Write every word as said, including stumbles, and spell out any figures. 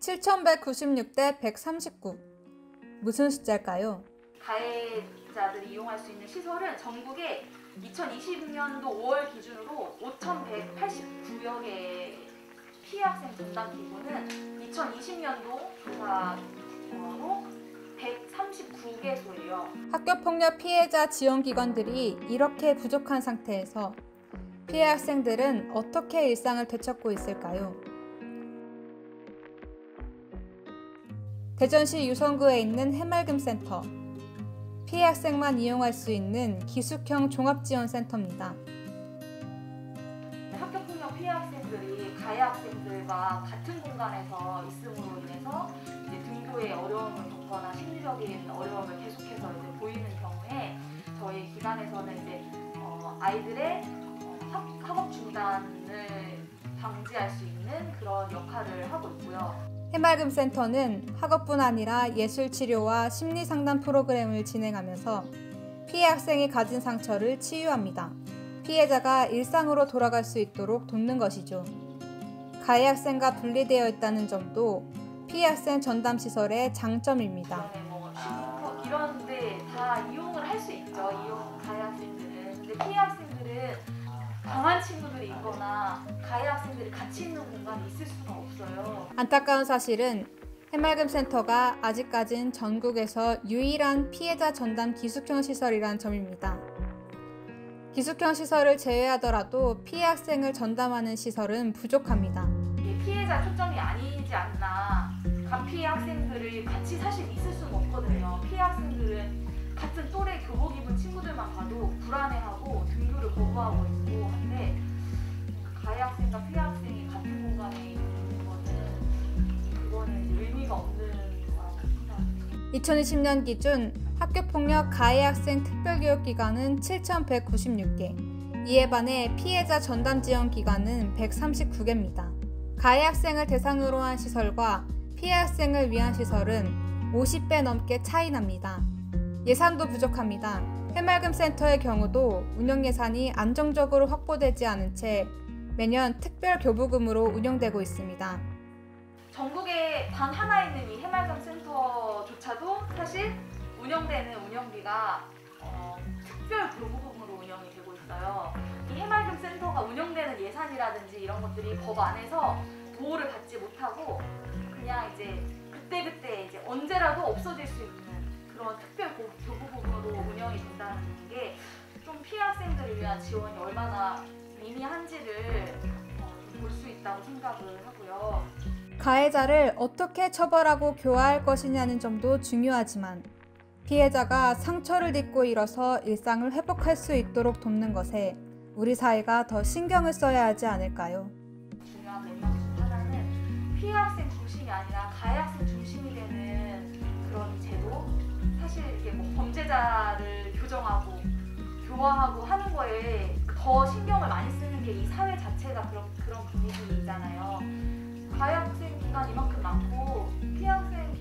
칠천백구십육 대 백삼십구. 무슨 숫자일까요? 가해자들이 이용할 수 있는 시설은 전국에 이천이십 년도 오월 기준으로 오천백팔십구여 개의 피해학생 전담기구는 이천이십 년도 조사로 백삼십구 개소예요. 학교폭력 피해자 지원기관들이 이렇게 부족한 상태에서 피해 학생들은 어떻게 일상을 되찾고 있을까요? 대전시 유성구에 있는 해맑음센터. 피해 학생만 이용할 수 있는 기숙형 종합지원센터입니다. 학교폭력 피해 학생들이 가해 학생들과 같은 공간에서 있음으로 인해서 이제 등교에 어려움을 겪거나 심리적인 어려움을 계속해서 이제 보이는 경우에 저희 기관에서는 이제 어, 아이들의 어, 학, 학업 중단을 방지할 수 있는 그런 역할을 하고 있고요. 해맑음센터는 학업뿐 아니라 예술치료와 심리상담 프로그램을 진행하면서 피해 학생이 가진 상처를 치유합니다. 피해자가 일상으로 돌아갈 수 있도록 돕는 것이죠. 가해 학생과 분리되어 있다는 점도 피해 학생 전담시설의 장점입니다. 네, 뭐 쉼터 이런데 다 이용을 할 수 있죠. 이용 가해 학생들은. 근데 피해 학생들은 강한 친구들이 있거나 가해 학생들이 같이 있는 공간이 있을 수가 없어요. 안타까운 사실은 해맑음센터가 아직까진 전국에서 유일한 피해자 전담 기숙형 시설이란 점입니다. 기숙형 시설을 제외하더라도 피해 학생을 전담하는 시설은 부족합니다. 피해자 초점이 아니지 않나. 간피해 학생들이 같이 사실 있을 수는 없거든요. 피해 학생들은 같은 또래 교복 입은 친구들만 봐도 불안해하고 등교를 거부하고 있고 한데 가해 학생과 피해 학생이 같은 공간에 있는 거는 그거는 의미가 없는 거라고 생각합니다. 이천이십 년 기준 학교폭력 가해 학생 특별교육기관은 칠천백구십육 개, 이에 반해 피해자 전담 지원 기관은 백삼십구 개입니다. 가해 학생을 대상으로 한 시설과 피해 학생을 위한 시설은 오십 배 넘게 차이 납니다. 예산도 부족합니다. 해맑음센터의 경우도 운영 예산이 안정적으로 확보되지 않은 채 매년 특별교부금으로 운영되고 있습니다. 전국에 단 하나 있는 이 해맑음센터조차도 사실 운영되는 운영비가 어, 특별교부금으로 운영이 되고 있어요. 이 해맑음센터가 운영되는 예산이라든지 이런 것들이 법 안에서 보호를 받지 못하고 그냥 이제 그때그때 이제 언제라도 없어질 수 있는 그런 특별 교부금으로 운영이 된다는 게 좀 피해 학생들을 위한 지원이 얼마나 미미한지를 어, 볼 수 있다고 생각을 하고요. 가해자를 어떻게 처벌하고 교화할 것이냐는 점도 중요하지만 피해자가 상처를 딛고 일어서 일상을 회복할 수 있도록 돕는 것에 우리 사회가 더 신경을 써야 하지 않을까요? 중요한 맥락 중 하나는 피해 학생 중심이 아니라 가해 학생 중심이 되는 그런 제도. 사실 이게 뭐 범죄자를 교정하고 교화하고 하는 거에 더 신경을 많이 쓰는 게 이 사회 자체가 그런 그런 분위기잖아요. 가해 학생 기간 이만큼 많고 피해 학생